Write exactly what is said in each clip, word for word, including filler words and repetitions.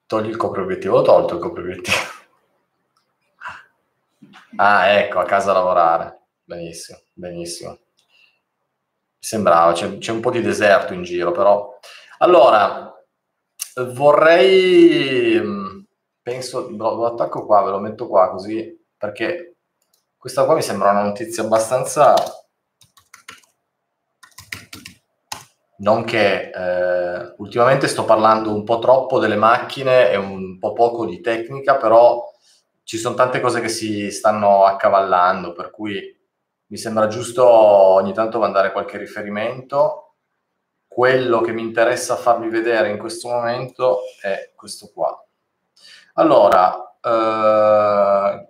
Togli il copriobiettivo, l'ho tolto il copriobiettivo. Ah, ecco, a casa a lavorare. Benissimo, benissimo. Mi sembrava, c'è un po' di deserto in giro, però. Allora, vorrei, penso, lo, lo attacco qua, ve lo metto qua così, perché questa qua mi sembra una notizia abbastanza... Non che eh, ultimamente sto parlando un po' troppo delle macchine e un po' poco di tecnica, però ci sono tante cose che si stanno accavallando, per cui mi sembra giusto ogni tanto mandare qualche riferimento. Quello che mi interessa farvi vedere in questo momento è questo qua. Allora, eh,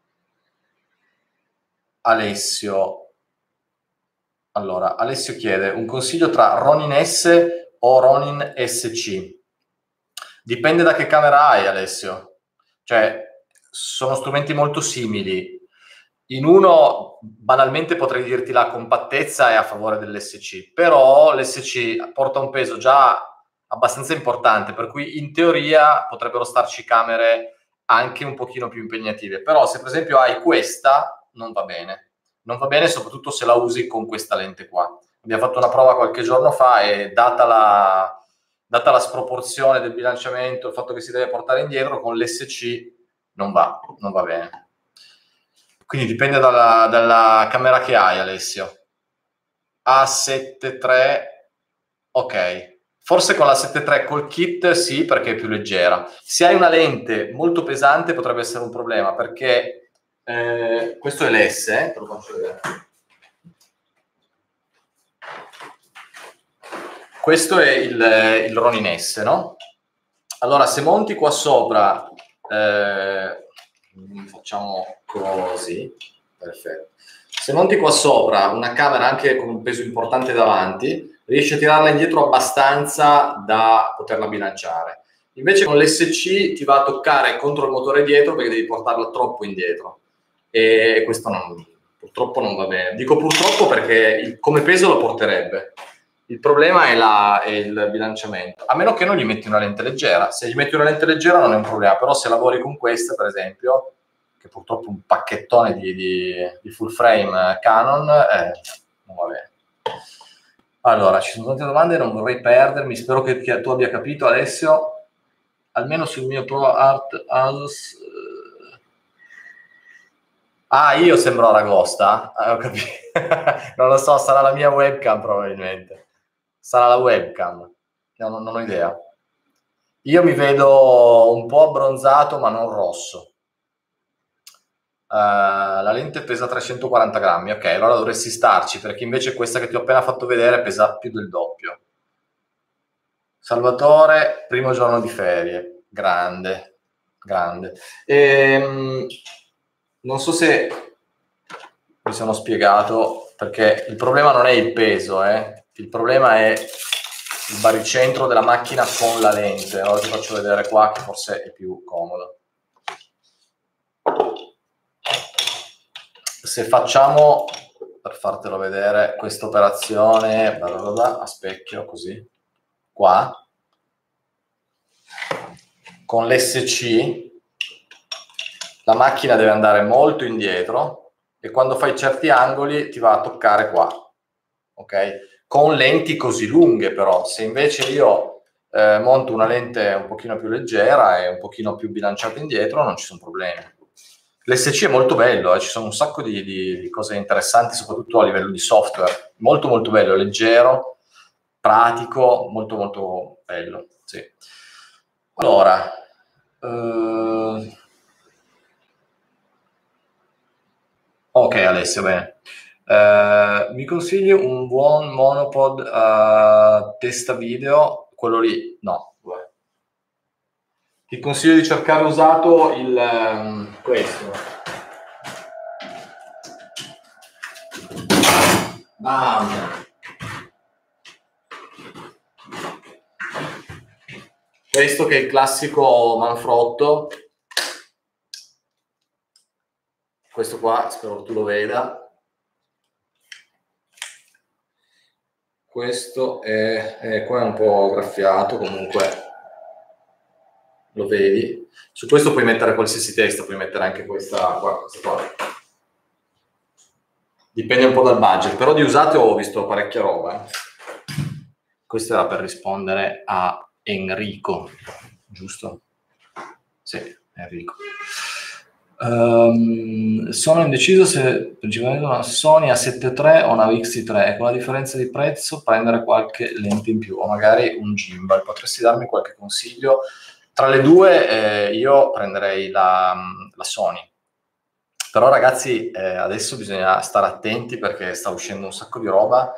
Alessio, allora, Alessio chiede un consiglio tra Ronin S o Ronin S C. Dipende da che camera hai, Alessio. Cioè, sono strumenti molto simili. In uno, banalmente, potrei dirti la compattezza è a favore dell'S C, però l'S C porta un peso già abbastanza importante, per cui in teoria potrebbero starci camere anche un pochino più impegnative. Però se per esempio hai questa, non va bene. Non va bene soprattutto se la usi con questa lente qua. Abbiamo fatto una prova qualche giorno fa e data la, data la sproporzione del bilanciamento, il fatto che si deve portare indietro, con l'S C non va, non va bene. Quindi dipende dalla, dalla camera che hai, Alessio. A sette tre, ok. Forse con la sette tre col kit sì, perché è più leggera. Se hai una lente molto pesante potrebbe essere un problema, perché eh, questo è l'S, eh, te lo faccio vedere. Questo è il, il Ronin S, no? Allora, se monti qua sopra, eh, facciamo così, perfetto. Se monti qua sopra una camera anche con un peso importante davanti, riesci a tirarla indietro abbastanza da poterla bilanciare. Invece con l'S C ti va a toccare contro il motore dietro perché devi portarla troppo indietro. E questo non, purtroppo non va bene. Dico purtroppo perché il, come peso lo porterebbe. Il problema è, la, è il bilanciamento, a meno che non gli metti una lente leggera. Se gli metti una lente leggera non è un problema, però se lavori con questa, per esempio, che purtroppo è un pacchettone di, di, di full frame Canon, eh, non va bene. Allora, ci sono tante domande, non vorrei perdermi, spero che, che tu abbia capito, Alessio, almeno sul mio Pro Art House. Ah, io sembro Aragosta? Ah, ho capito. Non lo so, sarà la mia webcam probabilmente. Sarà la webcam, non, non ho idea. Io mi vedo un po' abbronzato ma non rosso. Uh, la lente pesa trecentoquaranta grammi, ok, allora dovresti starci, perché invece questa che ti ho appena fatto vedere pesa più del doppio. Salvatore, primo giorno di ferie, grande, grande. Ehm, non so se mi sono spiegato, perché il problema non è il peso, eh? Il problema è il baricentro della macchina con la lente. Ora ti faccio vedere qua che forse è più comodo. Se facciamo, per fartelo vedere, questa operazione a specchio, così, qua, con l'S C, la macchina deve andare molto indietro e quando fai certi angoli ti va a toccare qua, ok? Con lenti così lunghe però, se invece io eh, monto una lente un pochino più leggera e un pochino più bilanciata indietro, non ci sono problemi. L'S C è molto bello, eh, ci sono un sacco di, di, di cose interessanti, soprattutto a livello di software. Molto molto bello, leggero, pratico, molto molto bello, sì. Allora, eh... ok Alessio, bene. Uh, mi consigli un buon monopod a testa video? Quello lì, no. Ti consiglio di cercare usato il um, questo. Bam. Questo che è il classico Manfrotto. Questo qua, spero tu lo veda. Questo è, è qua è un po' graffiato, comunque lo vedi. Su questo puoi mettere qualsiasi testo, puoi mettere anche questa qua, questa qua. Dipende un po' dal budget, però di usate ho visto parecchia roba. Eh. Questo era per rispondere a Enrico, giusto? Sì, Enrico. Um, sono indeciso se principalmente una Sony A sette tre o una X T tre e con la differenza di prezzo prendere qualche lente in più o magari un gimbal. Potresti darmi qualche consiglio? Tra le due eh, io prenderei la, la Sony. Però ragazzi, eh, adesso bisogna stare attenti perché sta uscendo un sacco di roba.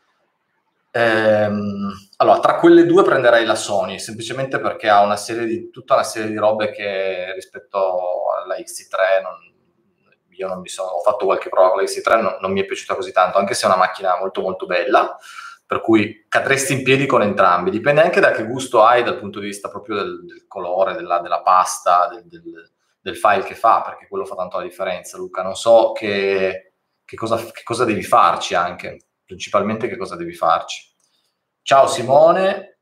Ehm, allora, tra quelle due prenderei la Sony, semplicemente perché ha una serie di, tutta una serie di robe che rispetto alla X T tre, non, io non mi sono, ho fatto qualche prova con la X T tre, non, non mi è piaciuta così tanto, anche se è una macchina molto molto bella, per cui cadresti in piedi con entrambi. Dipende anche da che gusto hai dal punto di vista proprio del, del colore, della, della pasta, del, del del file che fa, perché quello fa tanto la differenza, Luca. Non so che, che, cosa, che cosa devi farci anche, principalmente che cosa devi farci. Ciao Simone.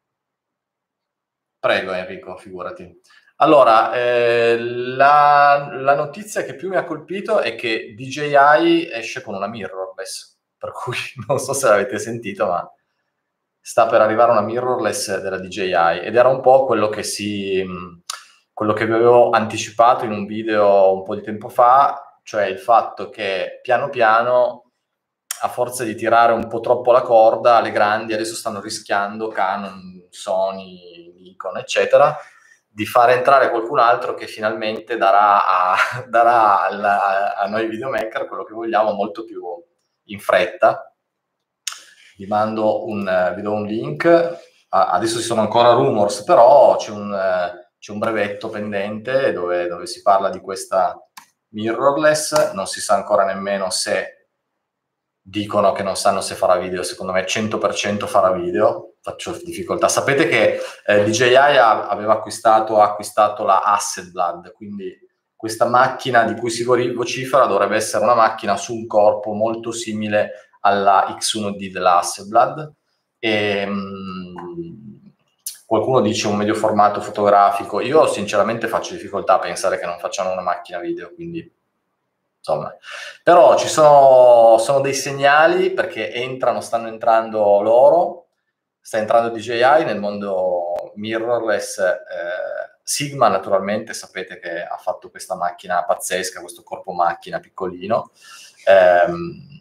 Prego Enrico, figurati. Allora, eh, la, la notizia che più mi ha colpito è che D J I esce con una mirrorless, per cui non so se l'avete sentito, ma sta per arrivare una mirrorless della D J I ed era un po' quello che si... quello che vi avevo anticipato in un video un po' di tempo fa, cioè il fatto che piano piano, a forza di tirare un po' troppo la corda, le grandi adesso stanno rischiando, Canon, Sony, Nikon, eccetera, di far entrare qualcun altro che finalmente darà a, darà alla, a noi videomaker quello che vogliamo molto più in fretta. Vi mando un, vi do un link, adesso ci sono ancora rumors, però c'è un... c'è un brevetto pendente dove, dove si parla di questa mirrorless, non si sa ancora nemmeno se dicono che non sanno se farà video, secondo me cento per cento farà video, faccio difficoltà. Sapete che eh, D J I ha, aveva acquistato, ha acquistato la Hasselblad, quindi questa macchina di cui si vocifera dovrebbe essere una macchina su un corpo molto simile alla X uno D della Hasselblad. E, mh, qualcuno dice un medio formato fotografico, io sinceramente faccio difficoltà a pensare che non facciano una macchina video, quindi insomma, però ci sono, sono dei segnali perché entrano, stanno entrando loro, sta entrando D J I nel mondo mirrorless, eh, Sigma naturalmente sapete che ha fatto questa macchina pazzesca, questo corpo macchina piccolino, ehm,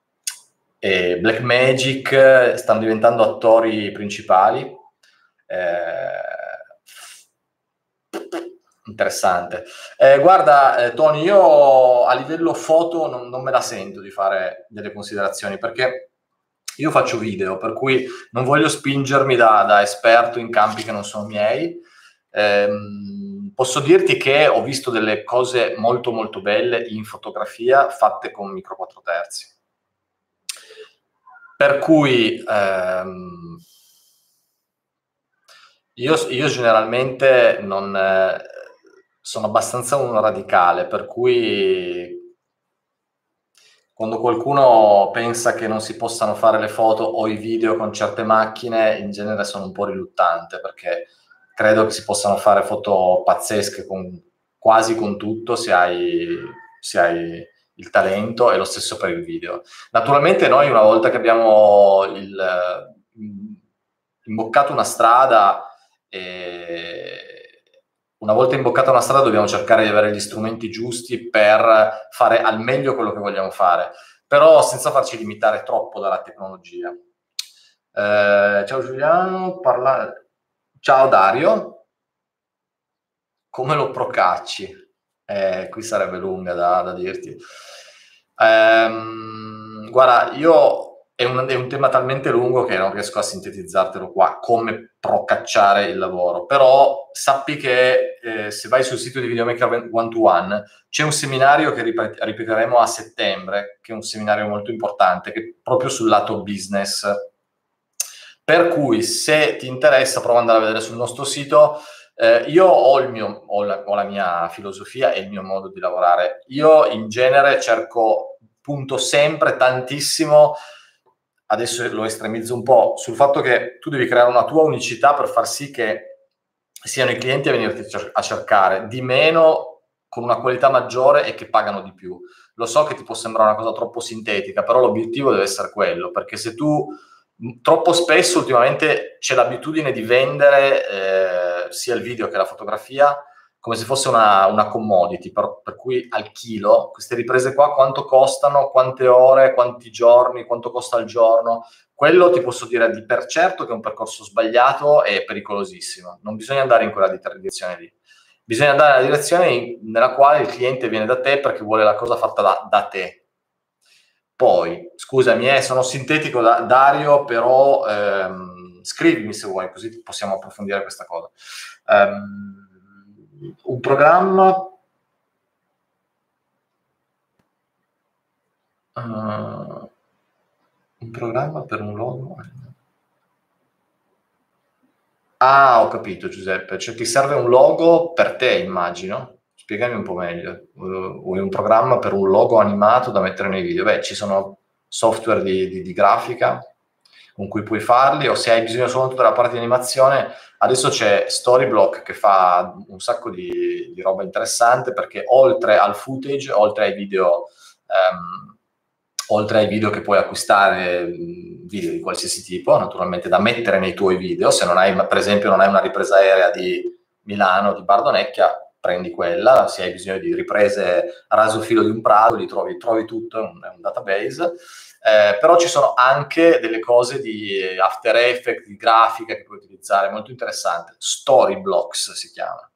e Blackmagic stanno diventando attori principali. Eh, interessante. Eh, guarda, eh, Tony, io a livello foto non, non me la sento di fare delle considerazioni perché io faccio video, per cui non voglio spingermi da, da esperto in campi che non sono miei. Eh, posso dirti che ho visto delle cose molto molto belle in fotografia fatte con micro quattro terzi. Per cui ehm, io, io generalmente non, eh, sono abbastanza un radicale, per cui quando qualcuno pensa che non si possano fare le foto o i video con certe macchine, in genere sono un po' riluttante, perché credo che si possano fare foto pazzesche con, quasi con tutto se hai, se hai il talento, e lo stesso per il video. Naturalmente noi una volta che abbiamo il, imboccato una strada, e una volta imboccata una strada dobbiamo cercare di avere gli strumenti giusti per fare al meglio quello che vogliamo fare, però senza farci limitare troppo dalla tecnologia. Eh, ciao Giuliano, parla... ciao Dario, come lo procacci? Eh, qui sarebbe lunga da, da dirti. Ehm, guarda, io è un, è un tema talmente lungo che non riesco a sintetizzartelo qua, come procacciare il lavoro, però sappi che eh, se vai sul sito di Videomaker One to One c'è un seminario che ripet- ripeteremo a settembre, che è un seminario molto importante, che è proprio sul lato business, per cui se ti interessa prova ad andare a vedere sul nostro sito. Eh, io ho, il mio, ho, la, ho la mia filosofia e il mio modo di lavorare. Io in genere cerco, punto sempre tantissimo, adesso lo estremizzo un po', sul fatto che tu devi creare una tua unicità per far sì che siano i clienti a venirti a cercare, di meno con una qualità maggiore e che pagano di più. Lo so che ti può sembrare una cosa troppo sintetica, però l'obiettivo deve essere quello, perché se tu troppo spesso ultimamente c'è l'abitudine di vendere eh, sia il video che la fotografia come se fosse una, una commodity, per, per cui al chilo, queste riprese qua quanto costano, quante ore, quanti giorni, quanto costa al giorno, quello ti posso dire di per certo che è un percorso sbagliato e pericolosissimo. Non bisogna andare in quella direzione lì. Bisogna andare nella direzione in, nella quale il cliente viene da te perché vuole la cosa fatta da, da te. Poi, scusami, eh, sono sintetico da, Dario, però ehm, scrivimi se vuoi, così possiamo approfondire questa cosa. Um, un programma... Uh, un programma per un logo? Ah, ho capito Giuseppe, cioè ti serve un logo per te, immagino. Spiegami un po' meglio. Vuoi un programma per un logo animato da mettere nei video? Beh, ci sono software di, di, di grafica con cui puoi farli, o se hai bisogno solo della parte di animazione, adesso c'è Storyblock che fa un sacco di, di roba interessante, perché oltre al footage, oltre ai video... Um, oltre ai video che puoi acquistare, video di qualsiasi tipo, naturalmente da mettere nei tuoi video, se non hai, per esempio, non hai una ripresa aerea di Milano, di Bardonecchia, prendi quella, se hai bisogno di riprese a rasofilo di un prato, li trovi, trovi tutto, è un, è un database, eh, però ci sono anche delle cose di After Effects, di grafica che puoi utilizzare, molto interessante. Storyblocks si chiama.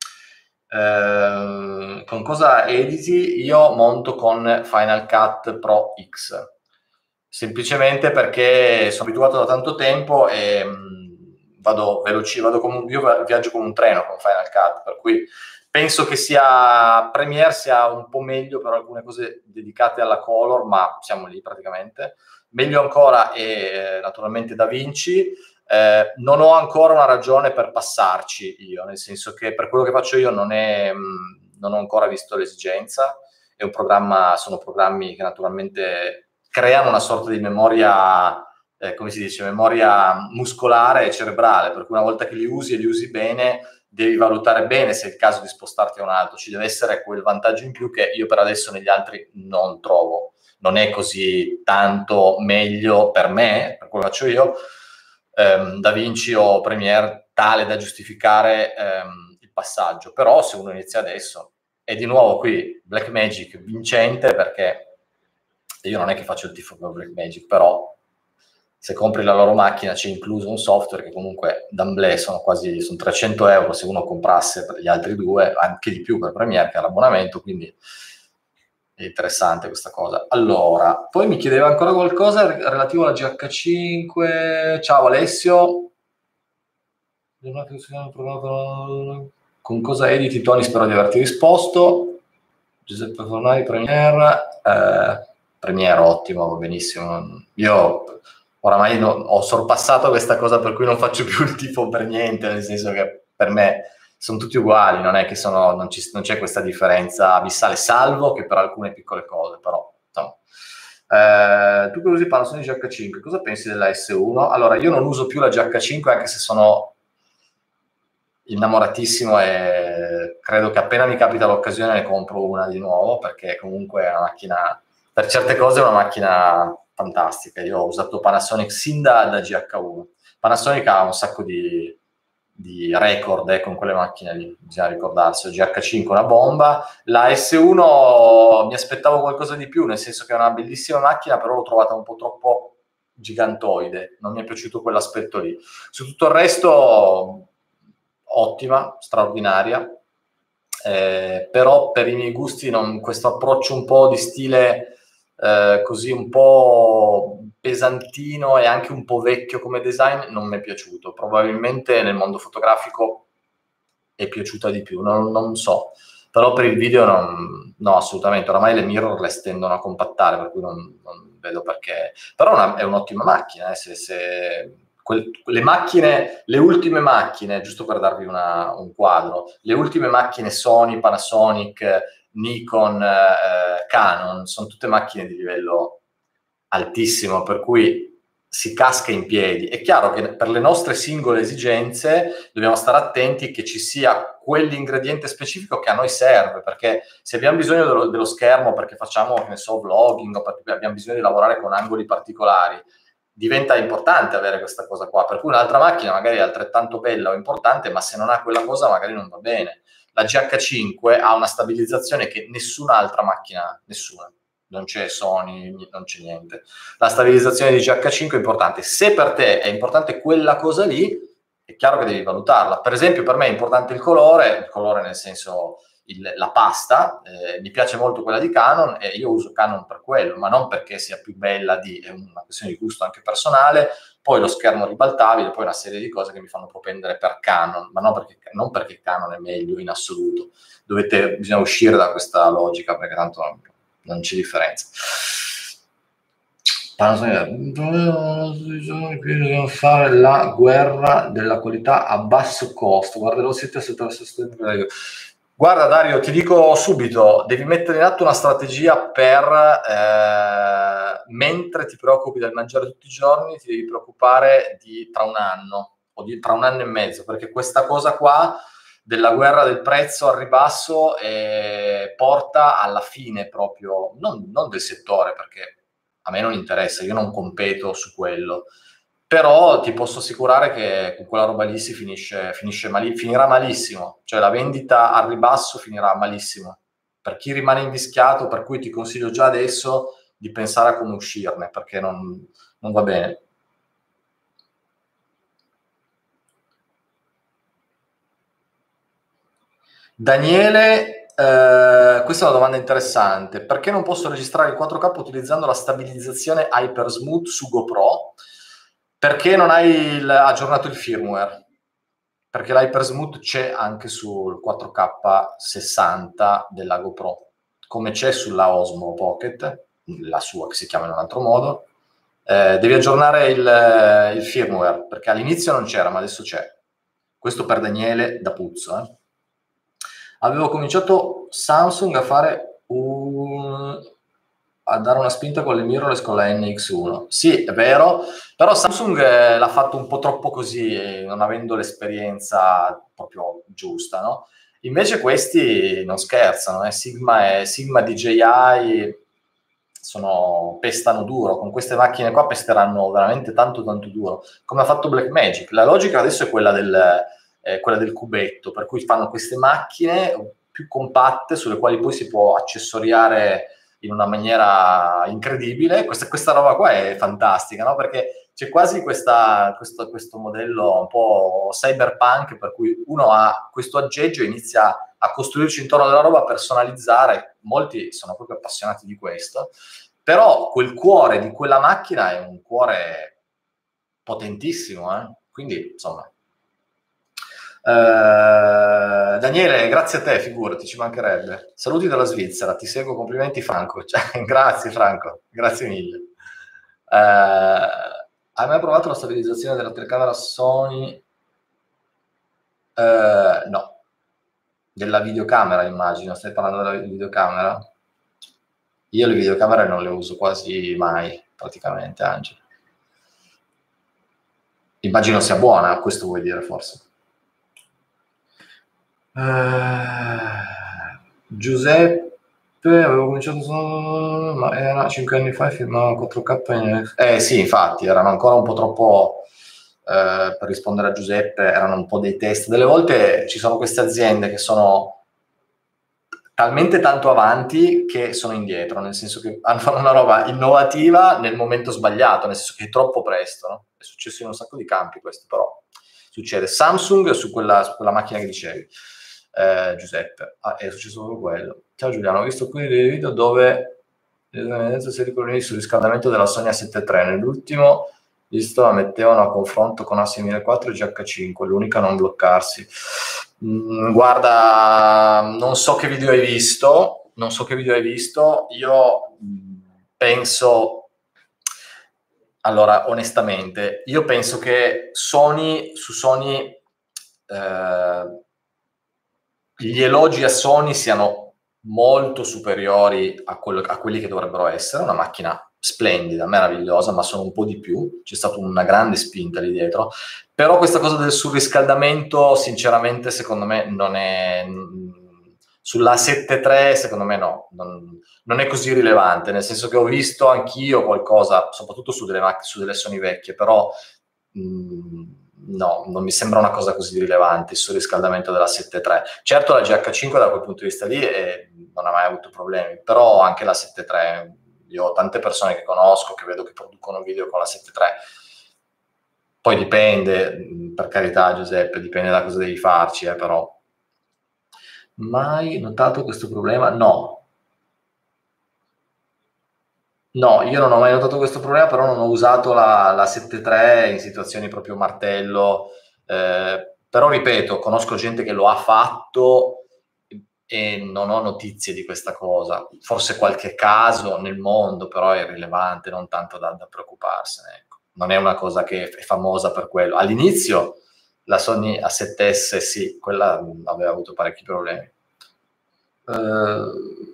Eh, con cosa editi? Io monto con Final Cut Pro X, semplicemente perché sono abituato da tanto tempo e mh, vado veloce, vado come un, io viaggio come un treno con Final Cut, per cui penso che sia Premiere sia un po' meglio per alcune cose dedicate alla color, ma siamo lì praticamente. Meglio ancora è naturalmente DaVinci. Eh, non ho ancora una ragione per passarci io, nel senso che per quello che faccio io non, è, mh, non ho ancora visto l'esigenza. È un programma, sono programmi che naturalmente creano una sorta di memoria, eh, come si dice, memoria muscolare e cerebrale, per cui una volta che li usi e li usi bene, devi valutare bene se è il caso di spostarti a un altro. Ci deve essere quel vantaggio in più che io per adesso negli altri non trovo. Non è così tanto meglio per me, per quello che faccio io, ehm, DaVinci o Premiere, tale da giustificare ehm, il passaggio. Però se uno inizia adesso, e di nuovo qui Blackmagic vincente, perché io non è che faccio il tifo per Blackmagic, però se compri la loro macchina c'è incluso un software che comunque d'amblè sono quasi sono trecento euro se uno comprasse per gli altri due, anche di più per Premiere che è l'abbonamento, quindi è interessante questa cosa. Allora, poi mi chiedeva ancora qualcosa relativo alla G H cinque. Ciao Alessio. Con cosa editi, Tony? Spero di averti risposto. Giuseppe Fornari, Premiere. Eh, Premiere, ottimo, va benissimo. Io oramai no, ho sorpassato questa cosa per cui non faccio più il tifo per niente, nel senso che per me sono tutti uguali, non è che sono, non, ci, non c'è questa differenza abissale, salvo che per alcune piccole cose, però insomma. Eh, tu che usi Panasonic G H cinque, cosa pensi della S uno? Allora, io non uso più la G H cinque, anche se sono innamoratissimo e credo che appena mi capita l'occasione ne compro una di nuovo, perché comunque è una macchina, per certe cose è una macchina fantastica. Io ho usato Panasonic sin da, da G H uno. Panasonic ha un sacco di, di record eh, con quelle macchine lì, bisogna ricordarsi. G H cinque è una bomba. La S uno mi aspettavo qualcosa di più, nel senso che è una bellissima macchina, però l'ho trovata un po' troppo gigantoide, non mi è piaciuto quell'aspetto lì. Su tutto il resto ottima, straordinaria, eh, però per i miei gusti non, questo approccio un po' di stile eh, così un po' pesantino e anche un po' vecchio come design non mi è piaciuto. Probabilmente nel mondo fotografico è piaciuta di più, non, non so, però per il video non, no, assolutamente. Oramai le mirror le tendono a compattare, per cui non, non vedo perché, però una, è un'ottima macchina, eh, se, se quel, le macchine, le ultime macchine, giusto per darvi una, un quadro, le ultime macchine Sony, Panasonic, Nikon, eh, Canon, sono tutte macchine di livello altissimo, per cui si casca in piedi. È chiaro che per le nostre singole esigenze dobbiamo stare attenti che ci sia quell'ingrediente specifico che a noi serve, perché se abbiamo bisogno dello, dello schermo perché facciamo, che ne so, vlogging, o perché abbiamo bisogno di lavorare con angoli particolari, diventa importante avere questa cosa qua, per cui un'altra macchina magari è altrettanto bella o importante, ma se non ha quella cosa magari non va bene. La G H cinque ha una stabilizzazione che nessun'altra macchina ha, nessuna. Non c'è Sony, non c'è niente. La stabilizzazione di G H cinque è importante. Se per te è importante quella cosa lì, è chiaro che devi valutarla. Per esempio, per me è importante il colore, il colore nel senso il, la pasta, eh, mi piace molto quella di Canon e io uso Canon per quello, ma non perché sia più bella, di, è una questione di gusto anche personale. Poi lo schermo ribaltabile, poi una serie di cose che mi fanno propendere per Canon, ma non perché, non perché Canon è meglio in assoluto. Dovete, bisogna uscire da questa logica, perché tanto non c'è differenza. Dobbiamo fare la guerra della qualità a basso costo. Guarderò sette sotto la Guarda Dario, ti dico subito, devi mettere in atto una strategia per, eh, mentre ti preoccupi del mangiare tutti i giorni, ti devi preoccupare di tra un anno o di tra un anno e mezzo, perché questa cosa qua della guerra del prezzo al ribasso eh, porta alla fine proprio, non, non del settore, perché a me non interessa, io non competo su quello, però ti posso assicurare che con quella roba lì si finisce, finisce mali, finirà malissimo, cioè la vendita al ribasso finirà malissimo. Per chi rimane invischiato, per cui ti consiglio già adesso di pensare a come uscirne, perché non, non va bene. Daniele, eh, questa è una domanda interessante. Perché non posso registrare il quattro K utilizzando la stabilizzazione Hypersmooth su GoPro? Perché non hai il, aggiornato il firmware? Perché l'Hypersmooth c'è anche sul quattro K sessanta della GoPro, come c'è sulla Osmo Pocket, la sua che si chiama in un altro modo. Eh, devi aggiornare il, il firmware, perché all'inizio non c'era, ma adesso c'è. Questo per Daniele da Puzzo, eh. Avevo cominciato Samsung a fare un, a dare una spinta con le mirrorless con la N X uno. Sì, è vero, però Samsung eh, l'ha fatto un po' troppo così, eh, non avendo l'esperienza proprio giusta, no? Invece questi non scherzano, eh? Sigma e Sigma D J I sono, pestano duro, con queste macchine qua pesteranno veramente tanto tanto duro, come ha fatto Blackmagic. La logica adesso è quella del Eh, quella del cubetto, per cui fanno queste macchine più compatte sulle quali poi si può accessoriare in una maniera incredibile. Questa, questa roba qua è fantastica, no? Perché c'è quasi questa, questo, questo modello un po' cyberpunk, per cui uno ha questo aggeggio e inizia a costruirci intorno della roba, a personalizzare. Molti sono proprio appassionati di questo, però quel cuore di quella macchina è un cuore potentissimo, eh? Quindi insomma. Uh, Daniele, grazie a te, figurati, ci mancherebbe. Saluti dalla Svizzera, ti seguo, complimenti Franco. Cioè, grazie Franco, grazie mille. Uh, hai mai provato la stabilizzazione della telecamera Sony? Uh, no, della videocamera immagino, stai parlando della videocamera? Io le videocamere non le uso quasi mai, praticamente, Angelo. Immagino sia buona, questo vuoi dire forse? Uh, Giuseppe, avevo cominciato, ma era cinque anni fa, filmava quattro K in... Eh sì, infatti, erano ancora un po' troppo, eh, per rispondere a Giuseppe, erano un po' dei test. Delle volte ci sono queste aziende che sono talmente tanto avanti che sono indietro, nel senso che hanno una roba innovativa nel momento sbagliato, nel senso che è troppo presto, no? È successo in un sacco di campi questo, però succede. Samsung su quella, su quella macchina che dicevi. Eh, Giuseppe, ah, è successo proprio quello. Ciao Giuliano, ho visto qui dei video dove si ricorda sul riscaldamento della Sony A sette tre, nell'ultimo visto la mettevano a confronto con A sei mille quattro e G H cinque, l'unica a non bloccarsi. Mm, guarda, non so che video hai visto, non so che video hai visto, io penso, allora onestamente, io penso che Sony, su Sony, eh, gli elogi a Sony siano molto superiori a, quello, a quelli che dovrebbero essere, una macchina splendida, meravigliosa, ma sono un po' di più, c'è stata una grande spinta lì dietro, però questa cosa del surriscaldamento, sinceramente, secondo me non è... Sulla sette tre, secondo me no, non, non è così rilevante, nel senso che ho visto anch'io qualcosa, soprattutto su delle macchine, su delle Sony vecchie, però mh, no, non mi sembra una cosa così rilevante il surriscaldamento della sette tre. Certo la G H cinque da quel punto di vista lì è, non ha mai avuto problemi, però anche la sette tre, io ho tante persone che conosco, che vedo che producono video con la sette tre, poi dipende, per carità Giuseppe, dipende da cosa devi farci, eh, però... Mai notato questo problema? No. No, io non ho mai notato questo problema, però non ho usato la, la sette tre in situazioni proprio martello. Eh, però ripeto, conosco gente che lo ha fatto e non ho notizie di questa cosa. Forse qualche caso nel mondo, però è irrilevante, non tanto da, da preoccuparsene. Ecco. Non è una cosa che è famosa per quello. All'inizio la Sony A sette S, sì, quella aveva avuto parecchi problemi. Uh,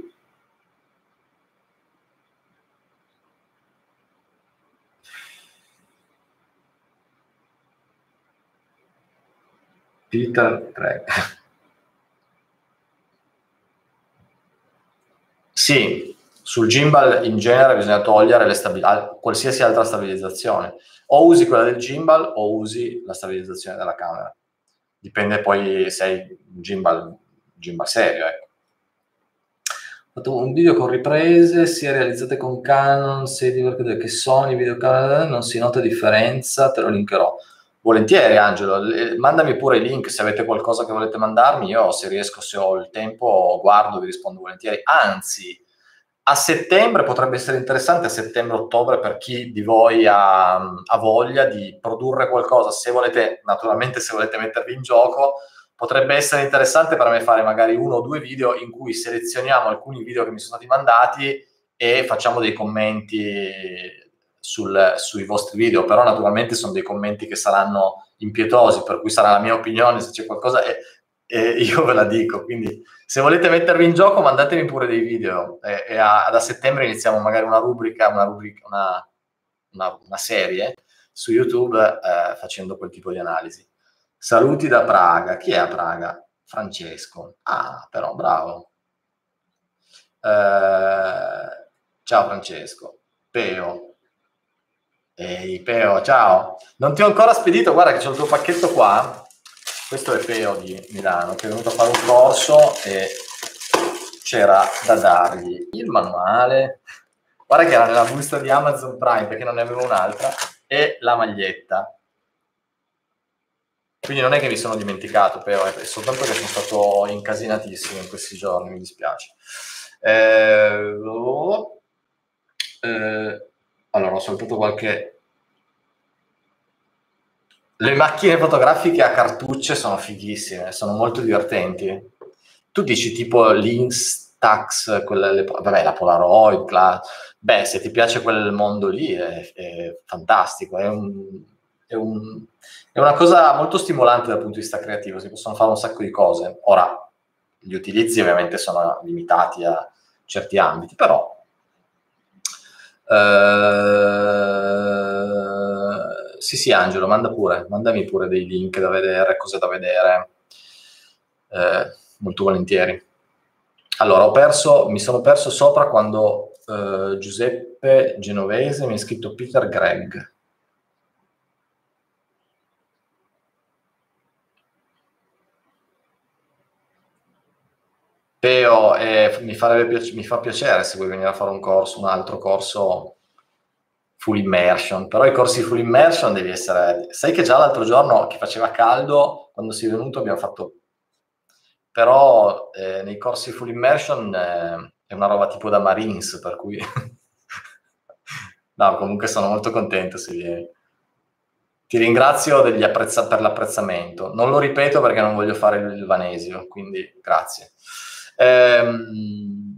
Peter Craig. Sì, sul gimbal in genere bisogna togliere le stabi- qualsiasi altra stabilizzazione. O usi quella del gimbal o usi la stabilizzazione della camera. Dipende poi se hai un gimbal, gimbal serio, ecco. Ho fatto un video con riprese sia realizzate con Canon sia di che Sony videocamera, non si nota differenza, te lo linkerò. Volentieri Angelo, mandami pure i link se avete qualcosa che volete mandarmi, io se riesco, se ho il tempo, guardo, vi rispondo volentieri. Anzi, a settembre potrebbe essere interessante, a settembre-ottobre, per chi di voi ha, ha voglia di produrre qualcosa, se volete, naturalmente se volete mettervi in gioco, potrebbe essere interessante per me fare magari uno o due video in cui selezioniamo alcuni video che mi sono stati mandati e facciamo dei commenti sul, sui vostri video, però naturalmente sono dei commenti che saranno impietosi, per cui sarà la mia opinione, se c'è qualcosa e, e io ve la dico, quindi se volete mettervi in gioco mandatemi pure dei video e, e a, da settembre iniziamo magari una rubrica, una, rubrica, una, una, una serie su YouTube eh, facendo quel tipo di analisi. Saluti da Praga. Chi è a Praga? Francesco. Ah, però bravo. Eh, ciao Francesco. Peo. Ehi Peo, ciao. Non ti ho ancora spedito, guarda che c'è il tuo pacchetto qua. Questo è Peo di Milano che è venuto a fare un corso e c'era da dargli il manuale. Guarda che era nella busta di Amazon Prime perché non ne avevo un'altra e la maglietta. Quindi non è che mi sono dimenticato, però è soltanto che sono stato incasinatissimo in questi giorni, mi dispiace. Eh, eh, allora, ho saltato qualche... Le macchine fotografiche a cartucce sono fighissime, sono molto divertenti. Tu dici tipo l'Instax, quella, le, vabbè, la Polaroid, la, beh, se ti piace quel mondo lì è, è fantastico, è, un, è, un, è una cosa molto stimolante dal punto di vista creativo, si possono fare un sacco di cose. Ora, gli utilizzi ovviamente sono limitati a certi ambiti, però... Uh, sì, sì, Angelo, manda pure, mandami pure dei link da vedere, cose da vedere, eh, molto volentieri. Allora, ho perso, mi sono perso sopra quando uh, Giuseppe Genovese mi ha scritto Peter Gregg. Teo, eh, mi, farebbe, mi fa piacere se vuoi venire a fare un corso, un altro corso full immersion, però i corsi full immersion devi essere... Sai che già l'altro giorno che faceva caldo, quando sei venuto abbiamo fatto... Però eh, nei corsi full immersion eh, è una roba tipo da Marines, per cui... no, comunque sono molto contento se vieni. Ti ringrazio degli apprezza- per l'apprezzamento. Non lo ripeto perché non voglio fare il vanesio, quindi grazie. Ehm...